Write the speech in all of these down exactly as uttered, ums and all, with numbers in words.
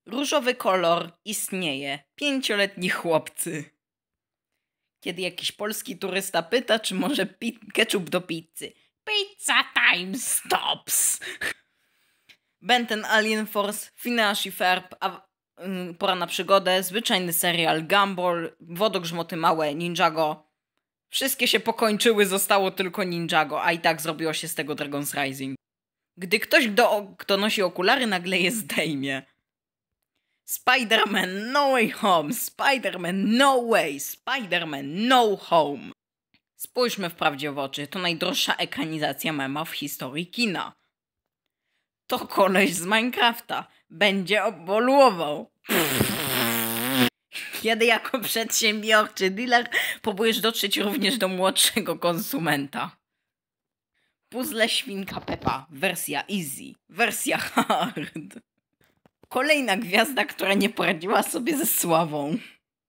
Różowy kolor istnieje. Pięcioletni chłopcy. Kiedy jakiś polski turysta pyta, czy może pi- ketchup do pizzy. Pizza time stops. Ben ten Alien Force, Phineas i Ferb, a, y, Pora na przygodę, zwyczajny serial, Gumball, Wodogrzmoty małe, Ninjago. Wszystkie się pokończyły, zostało tylko Ninjago, a i tak zrobiło się z tego Dragon's Rising. Gdy ktoś, kto, kto nosi okulary, nagle je zdejmie. Spider-Man No Way Home, Spider-Man No Way, Spider-Man No Home. Spójrzmy wprawdzie w oczy, to najdroższa ekranizacja mema w historii kina. To koleś z Minecrafta będzie oboluował. Kiedy jako przedsiębiorczy dealer próbujesz dotrzeć również do młodszego konsumenta. Puzzle Świnka Peppa, wersja easy, wersja hard. Kolejna gwiazda, która nie poradziła sobie ze sławą.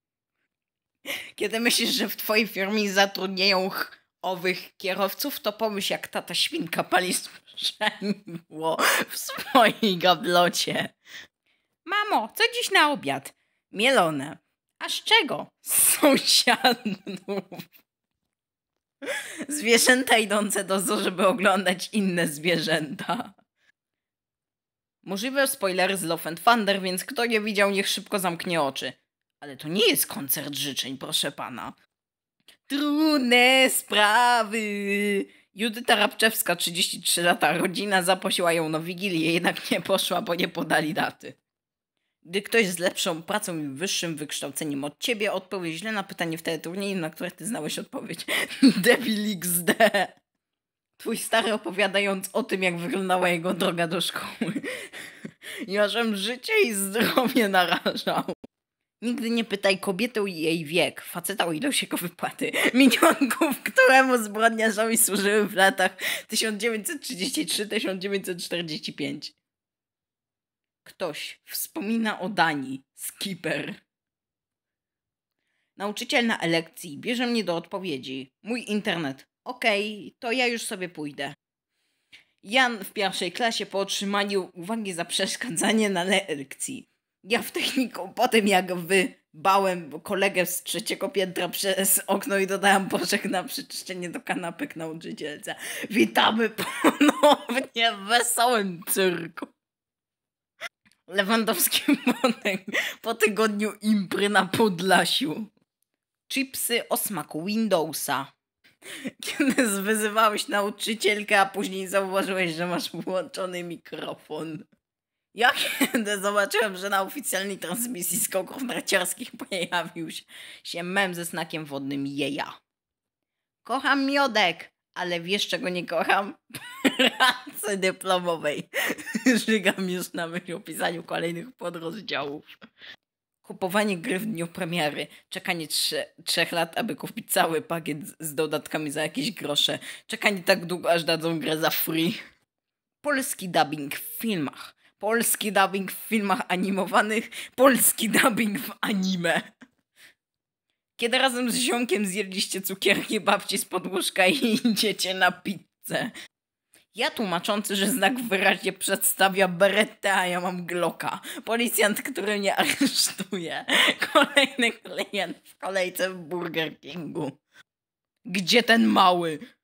Kiedy myślisz, że w twojej firmie zatrudniają ch- owych kierowców, to pomyśl, jak tata świnka pali sprzęgło w swojej gablocie. Mamo, co dziś na obiad? Mielone. A z czego? Z sąsiadów. Zwierzęta idące do zoo, żeby oglądać inne zwierzęta. Możliwe spoilery z Love and Thunder, więc kto nie widział, niech szybko zamknie oczy. Ale to nie jest koncert życzeń, proszę pana. Trudne sprawy. Judyta Rabczewska, trzydzieści trzy lata, rodzina zaprosiła ją na Wigilię, jednak nie poszła, bo nie podali daty. Gdy ktoś z lepszą pracą i wyższym wykształceniem od ciebie odpowie źle na pytanie w teleturnieju, na które ty znałeś odpowiedź. Debil iks de. Twój stary opowiadając o tym, jak wyglądała jego droga do szkoły. Ja żem życie i zdrowie narażał. Nigdy nie pytaj kobiety o jej wiek, faceta o ilość jego wypłaty. Minionków, któremu zbrodniarzowi służyły w latach tysiąc dziewięćset trzydziesty trzeci do tysiąc dziewięćset czterdziesty piąty. Ktoś wspomina o Danii. Skipper. Nauczyciel na elekcji bierze mnie do odpowiedzi. Mój internet. Okej, okay, to ja już sobie pójdę. Jan w pierwszej klasie po otrzymaniu uwagi za przeszkadzanie na lekcji. Ja w techniku po tym, jak wybałem kolegę z trzeciego piętra przez okno i dodałem pożegnam przyczyszczenie do kanapek nauczycielce. Witamy ponownie w wesołym cyrku. Lewandowski potem po tygodniu impry na Podlasiu. Chipsy o smaku Windowsa. Kiedy zwyzywałeś nauczycielkę, a później zauważyłeś, że masz włączony mikrofon. Ja kiedy zobaczyłem, że na oficjalnej transmisji skoków narciarskich pojawił się mem ze snakiem wodnym jeja. Kocham miodek, ale wiesz czego nie kocham? Pracy dyplomowej. Żygam już na myśl o pisaniu kolejnych podrozdziałów. Kupowanie gry w dniu premiery. Czekanie trze- trzech lat, aby kupić cały pakiet z dodatkami za jakieś grosze. Czekanie tak długo, aż dadzą grę za free. Polski dubbing w filmach. Polski dubbing w filmach animowanych. Polski dubbing w anime. Kiedy razem z ziomkiem zjedliście cukierki babci z podłóżka i idziecie na pizzę. Ja tłumaczący, że znak wyraźnie przedstawia berettę, a ja mam Glocka. Policjant, który mnie aresztuje. Kolejny klient w kolejce w Burger Kingu. Gdzie ten mały?